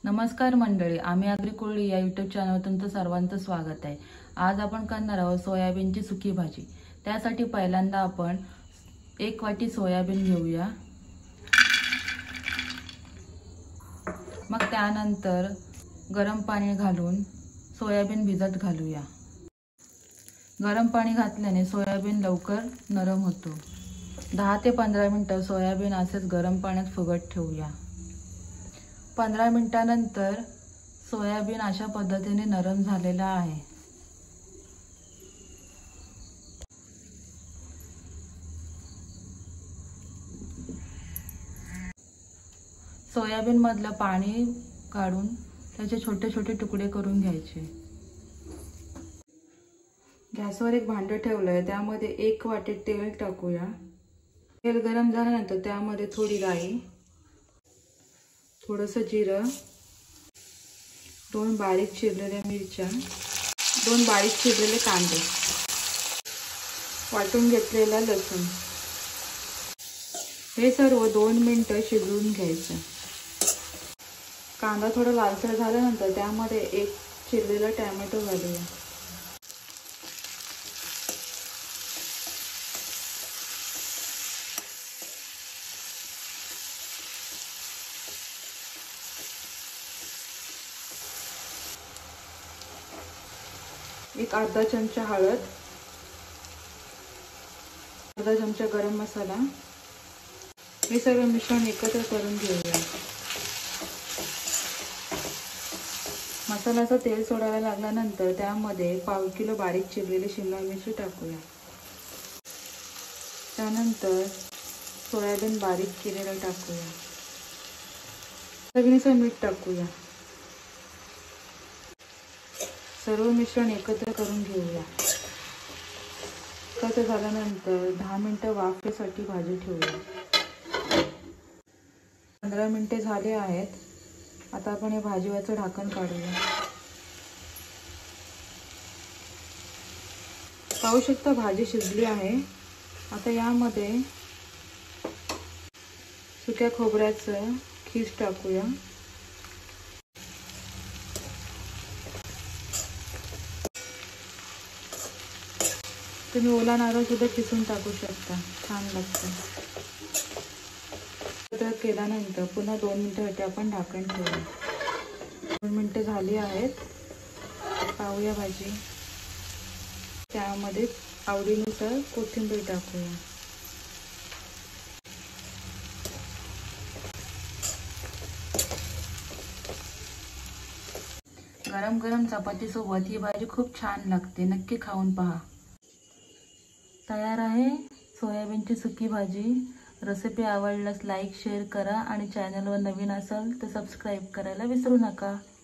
नमस्कार मंडळी, आम्ही आगरी कोळी या यूट्यूब चॅनलवर तुमचं सर्वांचं स्वागत आहे। आज आपण करणार आहोत सोयाबीनची सुकी भाजी। त्यासाठी पहिल्यांदा आपण 1 वाटी सोयाबीन घेऊया। मग त्यानंतर गरम पाणी घालून सोयाबीन भिजत घालूया। गरम पाणी घातल्याने सोयाबीन लवकर नरम होतो। 10 ते 15 मिनिटे सोयाबीन असेच गरम पाण्यात फुगत ठेवूया। 15 मिनिटांनंतर सोयाबीन अशा पद्धतीने नरम झालेला आहे। सोयाबीन मधलं पाणी काढून त्याचे छोटे छोटे तुकडे करून घ्यायचे। गॅसवर एक भांडं ठेवलंय, त्यामध्ये 1 वाटी तेल टाकूया। तेल गरम झाल्यानंतर त्यामध्ये थोडी राई, थोडंसं जिरं, 2 बारीक चिरलेल्या मिरच्या, 2 बारीक चिरलेले कांदे, वाटून घेतलेला लसूण, हे सर्व 2 मिनिटं शिजवून घ्यायचं। कांदा थोडा लालसर झाल्यानंतर त्यामध्ये 1 चिरलेला टोमॅटो घालूया। एक अर्धा चमचा हळद, अर्धा चमचा गरम मसाला, हे सर्व मिश्रण एकत्र करून घेऊया। मसाल्याचं तेल सोडायला लागल्यानंतर त्यामध्ये 1/2 किलो बारीक चिरलेली शिमला मिरची टाकूया। त्यानंतर सोयाबीन बारीक केलेलं टाकूया। चवीनुसार मीठ टाकूया। सर्व मिश्रण एकत्र करून घेऊया। एकत्र झाल्यानंतर 10 मिनिटे वाफेसाठी भाजी ठेवूया। 15 मिनिटे झाले आहेत। आता आपण हे भाजीवरचं ढाकण काढूया। पाहू शकता भाजी शिजली आहे। आता यामध्ये सुक्या खोबऱ्याचं खीस टाकूया। तुम्ही ओला नारळ सुद्धा किसून टाकू शकता, छान लागतं। एकत्र केल्यानंतर पुन्हा 2 मिनिटांसाठी आपण ढाकण ठेवूया। 2 मिनिटे झाली आहेत। पाहूया भाजी। त्यामध्ये आवडीनुसार कोथिंबीर टाकूया। गरम गरम चपाती सोबत ही भाजी खूप छान लागते, नक्की खाऊन पहा। तयार आहे सोयाबीनची सुकी भाजी। रेसिपी आवडल्यास लाईक शेअर करा आणि चॅनलवर नवीन असाल तर सबस्क्राईब करायला विसरू नका।